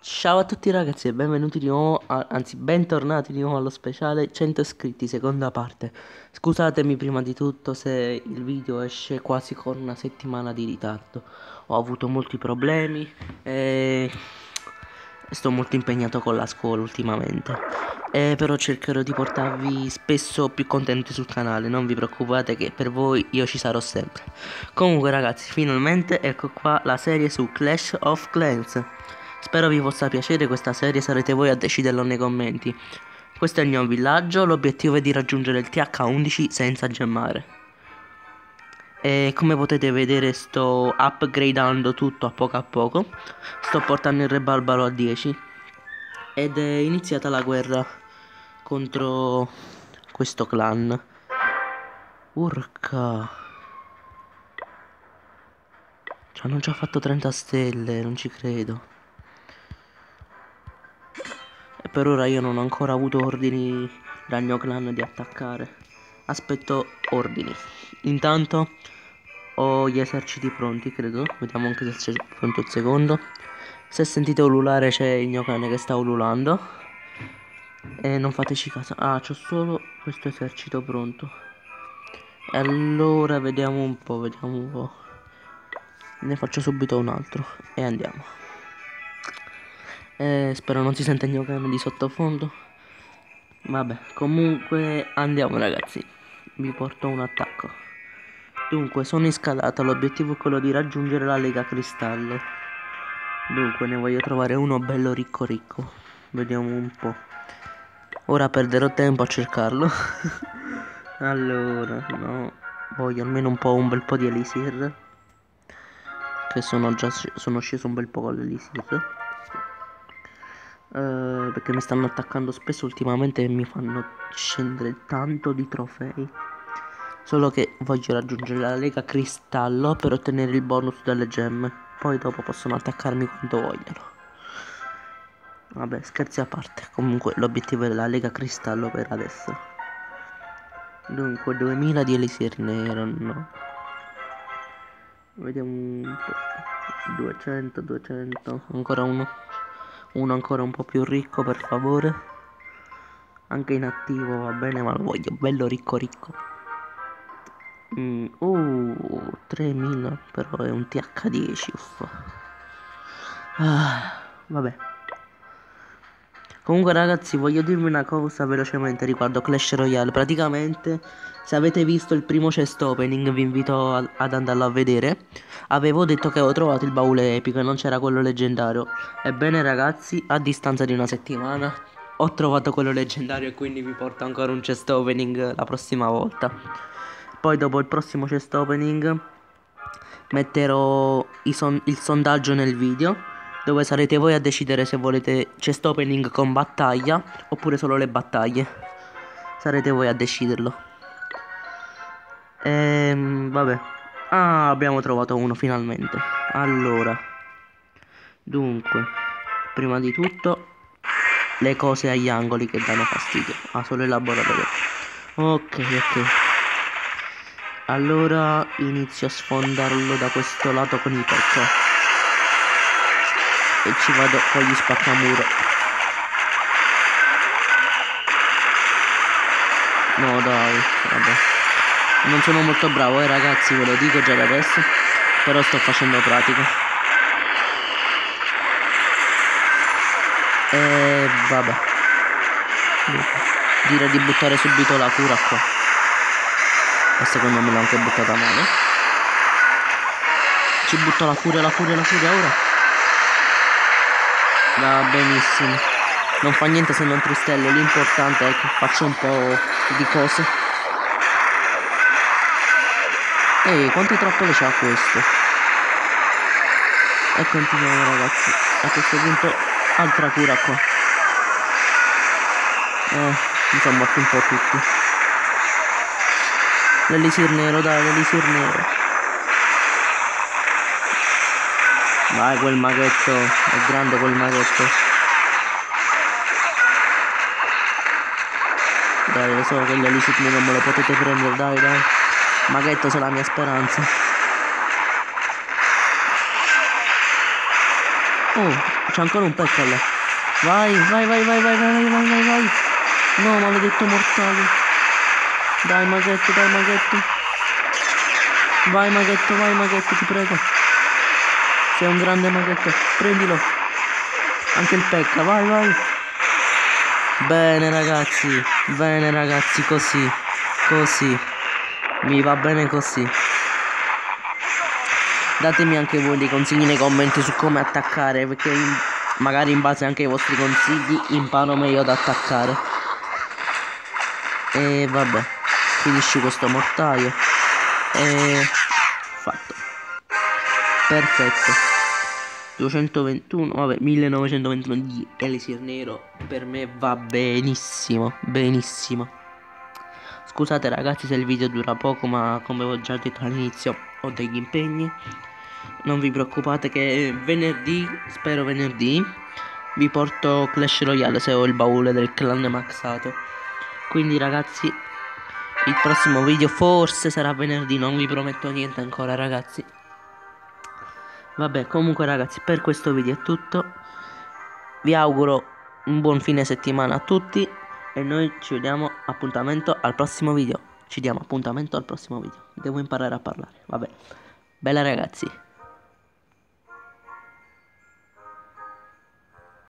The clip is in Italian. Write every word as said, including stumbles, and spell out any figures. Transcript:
Ciao a tutti ragazzi e benvenuti di nuovo, a- anzi bentornati di nuovo allo speciale cento iscritti, seconda parte. Scusatemi prima di tutto se il video esce quasi con una settimana di ritardo. Ho avuto molti problemi e sto molto impegnato con la scuola ultimamente. Eh, però cercherò di portarvi spesso più contenuti sul canale, non vi preoccupate che per voi io ci sarò sempre. Comunque ragazzi, finalmente ecco qua la serie su Clash of Clans. Spero vi possa piacere questa serie, sarete voi a deciderlo nei commenti. Questo è il mio villaggio, l'obiettivo è di raggiungere il T H undici senza gemmare. E come potete vedere sto upgradando tutto a poco a poco. Sto portando il re barbaro a dieci. Ed è iniziata la guerra contro questo clan. Urca. Ci hanno già fatto trenta stelle, non ci credo. E per ora io non ho ancora avuto ordini dal mio clan di attaccare. Aspetto ordini. Intanto ho gli eserciti pronti, credo. Vediamo anche se c'è pronto il secondo. Se sentite ululare c'è il mio cane che sta ululando. E non fateci caso. Ah, c'ho solo questo esercito pronto. E allora vediamo un po', vediamo un po'. Ne faccio subito un altro. E andiamo. Eh, spero non si senta il mio cane di sottofondo. Vabbè, comunque andiamo ragazzi. Vi porto un attacco. Dunque, sono in scalata. L'obiettivo è quello di raggiungere la Lega Cristallo. Dunque, ne voglio trovare uno bello ricco ricco. Vediamo un po'. Ora perderò tempo a cercarlo. Allora, no. Voglio almeno un po', un bel po' di elisir. Che sono già sono sceso un bel po' con l'elisir. Uh, perché mi stanno attaccando spesso ultimamente e mi fanno scendere tanto di trofei. Solo che voglio raggiungere la Lega Cristallo per ottenere il bonus delle gemme. Poi dopo possono attaccarmi quanto vogliono. Vabbè, scherzi a parte. Comunque l'obiettivo è la Lega Cristallo per adesso. Dunque duemila di elisir nero, no. Vediamo un po'. duecento, duecento. Ancora uno. Uno ancora un po' più ricco, per favore. Anche in attivo va bene, ma lo voglio bello ricco ricco. Mm, uh, tremila, però è un T H dieci, uffa. Ah, vabbè. Comunque ragazzi, voglio dirvi una cosa velocemente riguardo Clash Royale. Praticamente, se avete visto il primo chest opening, vi invito a, ad andarlo a vedere. Avevo detto che avevo trovato il baule epico e non c'era quello leggendario. Ebbene ragazzi, a distanza di una settimana ho trovato quello leggendario e quindi vi porto ancora un chest opening la prossima volta. Poi dopo il prossimo chest opening metterò son il sondaggio nel video, dove sarete voi a decidere se volete chest opening con battaglia oppure solo le battaglie. Sarete voi a deciderlo. Ehm, vabbè. Ah, abbiamo trovato uno finalmente. Allora, dunque, prima di tutto le cose agli angoli che danno fastidio. Ah, solo il laboratorio. Ok, ok. Allora inizio a sfondarlo da questo lato con i pecca. E ci vado con gli spaccamuro. No dai, vabbè. Non sono molto bravo eh ragazzi, ve lo dico già da adesso. Però sto facendo pratica. E vabbè. Direi di buttare subito la cura qua. E secondo me l'ho anche buttata male. Ci butto la furia, la furia, la furia ora. Va benissimo. Non fa niente se non tristelle. L'importante è che faccia un po' di cose. Ehi, quante trappole c'ha questo? E continuiamo ragazzi. A questo punto altra cura qua. Eh, mi sono morti un po' tutti. L'elisir nero, dai, l'elisir nero. Vai, quel maghetto. È grande quel maghetto. Dai, lo so che l'elisir nero non me lo potete prendere, dai, dai. Maghetto sei la mia speranza. Oh, c'è ancora un pezzo là. Vai, vai, vai, vai, vai, vai, vai, vai, vai, vai. No, maledetto mortale. Dai, maghetto, dai, maghetto. Vai, maghetto, vai, maghetto, ti prego. Sei un grande maghetto. Prendilo. Anche il pecca, vai, vai. Bene, ragazzi. Bene, ragazzi, così. Così. Mi va bene così. Datemi anche voi dei consigli nei commenti su come attaccare, perché in, magari in base anche ai vostri consigli imparo meglio ad attaccare. E vabbè, finisci questo mortaio. E fatto. Perfetto. duecentoventuno, vabbè, millenovecentoventuno di Elisir Nero per me va benissimo, benissimo. Scusate ragazzi se il video dura poco, ma come ho già detto all'inizio ho degli impegni. Non vi preoccupate che venerdì, spero venerdì, vi porto Clash Royale se ho il baule del clan maxato. Quindi ragazzi, il prossimo video forse sarà venerdì, non vi prometto niente ancora ragazzi. Vabbè, comunque ragazzi, per questo video è tutto. Vi auguro un buon fine settimana a tutti e noi ci vediamo appuntamento al prossimo video. Ci diamo appuntamento al prossimo video. Devo imparare a parlare. Vabbè. Bella ragazzi.